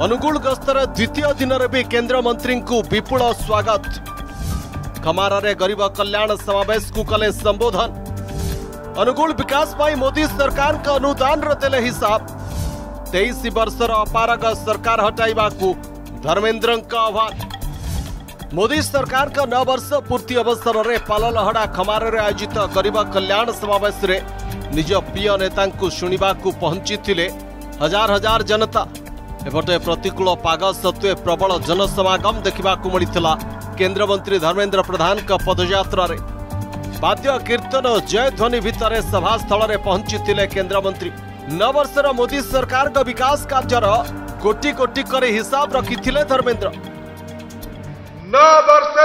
अनुगुल गस्तर द्वितीय दिन में भी केंद्र मंत्री को विपुल स्वागत। खमारे गरीब कल्याण समावेश को कले संबोधन। अनुगुल विकास पाई मोदी सरकार का अनुदान देले हिसाब। 23 वर्षर अपारग सरकार हटाइबा को धर्मेंद्र का आह्वान। मोदी सरकार का 9 वर्ष पूर्ति अवसर में पाललहड़ा खमारे आयोजित गरीब कल्याण समावेश रे निज प्रिय नेता को शुणा पहुंची हजार हजार जनता। एपटे प्रतिकूल पाग सत्वे प्रबल जनसमागम देखा मिलता केंद्र मंत्री धर्मेंद्र प्रधान का पदयात्रा रे। वाद्य कीर्तन जय ध्वनि भितर सभास्थल में पहुंची केंद्र मंत्री। 9 वर्षर मोदी सरकार का विकास कार्यर कोटी कोटी करे हिसाब रखी धर्मेंद्र। 9 वर्ष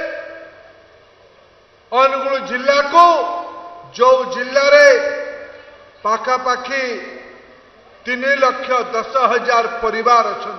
अनुगुल जिला को जो जिले में पाखापाखि 3,10,000 परिवार अच्छा।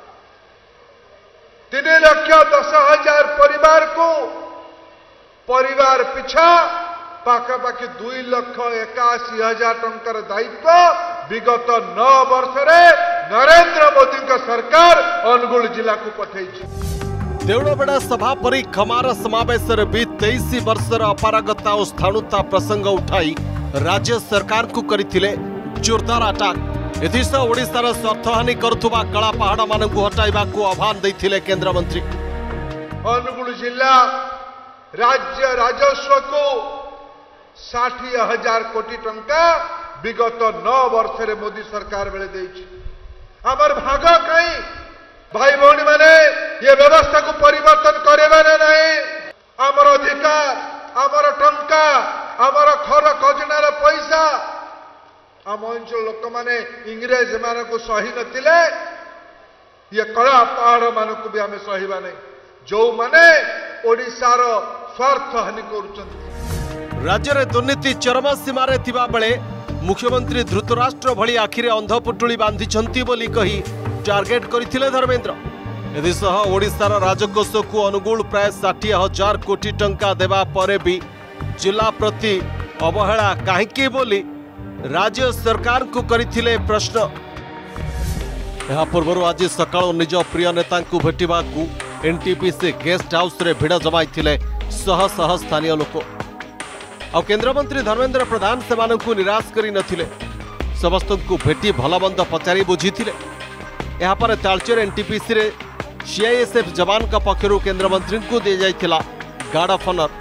3,10,000 परिवार को परिवार पिछा पाखापाखि 2,81,000 टंकार दायित्व विगत 9 वर्ष नरेंद्र मोदी का सरकार अनुगुल जिला को पठाई। देउड़बेड़ा सभा परी खमार समावेश भी 23 वर्षर अपारगता और स्थाणुता प्रसंग उठाई राज्य सरकार को करथिले जोरदार अटैक। एथिसह ओडिशार स्वार्थहानि करुवा कला पहाड़ मानक हटाइबा को आह्वान देथिले केंद्र मंत्री। अनुगुल जिला राज्य राजस्व को 60,000 कोटी टंका विगत 9 वर्ष मोदी सरकार बेले देछि। हमर भाग कहीं भाई भौणी माने ये व्यवस्था को परिवर्तन करेबे नहीं। हमर अधिकार, हमर टंका, हमर खर खजनार पैसा आम अंचल लोक मैंने इंग्रेज मान को सही नथिले। ये कला पहाड़ मान को भी आम सहीबा नहीं जो माने ओडिशार स्वार्थ हानि कर। राज्य में दुर्नीति चरम सीमार थिबा बेले मुख्यमंत्री धृतराष्ट्र भली आखिरे अंधपुटुली बांधिछंती बोली कही टार्गेट करथिले धर्मेंद्र। एदिसह ओडिशार राजकोष को अनुगुल प्राय 60,000 कोटी टंका देवा परे भी जिला प्रति अवहेला काहेकि बोली राज्य सरकार को करथिले प्रश्न। यह पूर्व आज सकाळ निज प्रिय नेता को भेटिबा को एनटीपीसी गेस्ट हाउस रे भिड़ जमाइथिले शह शह स्थानीय लोक। आ केंद्र मंत्री धर्मेंद्र प्रधान सेमानंकु निराश करि नथिले। समस्त को भेटी भलमंद पचारि बुझिथिले। यह पर तालचेर एनटीपीसी रे सीआईएसएफ जवान का पक्षरु केंद्र मंत्री को दे जाइथिला गार्ड ऑफ ऑनर।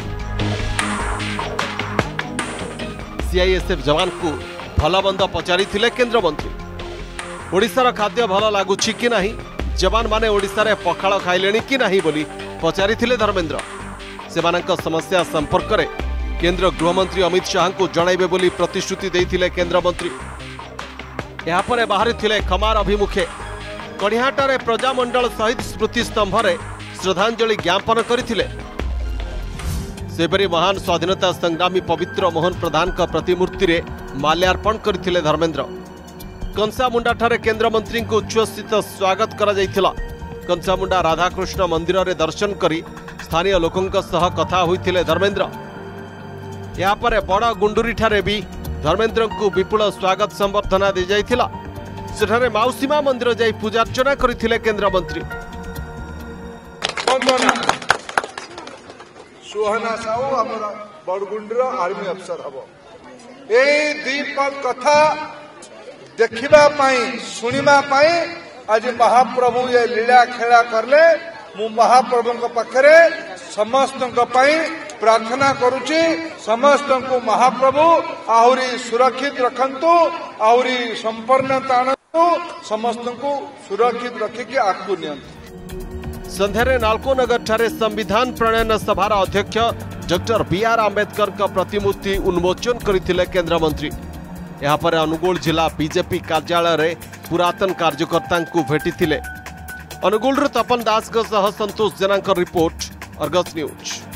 सीआईएसएफ जवान को भलमंद पचारि केंद्र मंत्री। ओडिशार खाद्य भल लगुछि कि नहीं, जवान माने ओडिशा रे पखाळ खाइलेनी कि नहीं बोली पचारि धर्मेंद्र। सेमानक समस्या संपर्क में केंद्र गृहमंत्री अमित शाह को जणाइबे बोली प्रतिश्रुति देइथिले केंद्र मंत्री। यह पर बाहरी थिले खमार अभिमुखे कड़िहाटारे प्रजामंडल शहीद स्मृति स्तंभ रे श्रद्धांजलि ज्ञापन करथिले। सेपरी महान स्वाधीनता संग्रामी पवित्र मोहन प्रधान का प्रतिमूर्ति रे माल्यार्पण करथिले धर्मेंद्र। कंसामुंडा ठारे केंद्र मंत्री को उच्चस्थित स्वागत करा जायथिला। कंसामुंडा राधाकृष्ण मंदिर रे दर्शन करी स्थानीय लोकंक सह कथा होइथिले धर्मेंद्र। या परे बड़ गुंडुरी ठारे भी धर्मेंद्र को विपुल स्वागत संबर्धना दे जायथिला। सेठारे माउसीमा मंदिर जाई पूजार्चना करथिले केंद्र मंत्री। सुहाना साहू हमारा बड़गुंडर आर्मी अफसर हम यही दीपक कथा देखा शुणा आज महाप्रभु ये लीला खेला करले। मु महाप्रभु पाखरे समस्त प्रार्थना करुची समस्त को महाप्रभु आहरी सुरक्षित रखंतु आहरी संपन्नता आनंतु समस्त को सुरक्षित रखिकी आगु नियंतु। संध्यारे नालकोनगर ठारे संविधान प्रणयन सभार अध्यक्ष डॉक्टर बीआर आंबेडकर का प्रतिमूर्ति उन्मोचन करथिले केंद्र मंत्री। यहाँ पर अनुगुल जिला बीजेपी कार्यालय रे पुरातन कार्यकर्ता को भेटिथिले। अनुगुल तपन दास सह Santosh Jena report, Argus news.